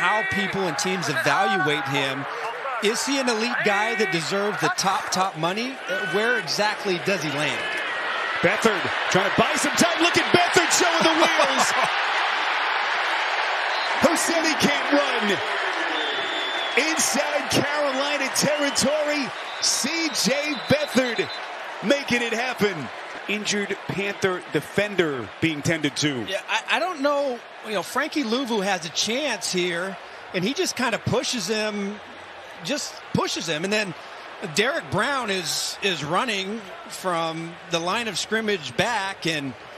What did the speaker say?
how people and teams evaluate him. Is he an elite guy that deserves the top money? Where exactly does he land? Beathard trying to buy some time. Look at Beathard showing the wheels. Who said he can't run? Inside Carolina territory, C.J. Beathard making it happen. Injured Panther defender being tended to. Yeah, I don't know. Frankie Louvu has a chance here, and he just kind of pushes him. And then Derek Brown is running from the line of scrimmage back, and